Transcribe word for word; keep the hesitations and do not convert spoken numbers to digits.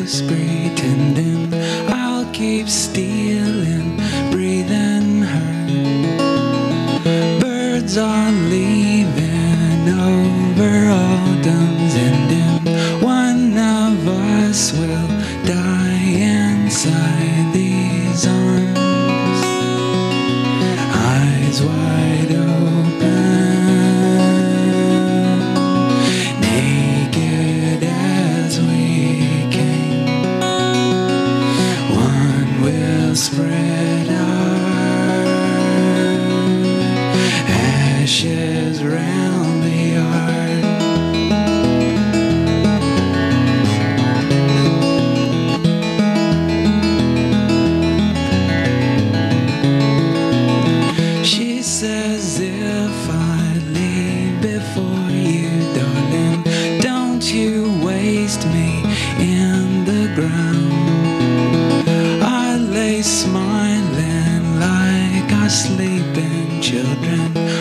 lies, pretending I'll keep stealing, breathing her. Birds are leaving over autumn's ending. One of us will die inside these arms, eyes wide open, naked as we came. One will spread our ashes round the yard. She says if I leave before you, darling, don't you waste me in the ground. I lay smiling like our sleeping children,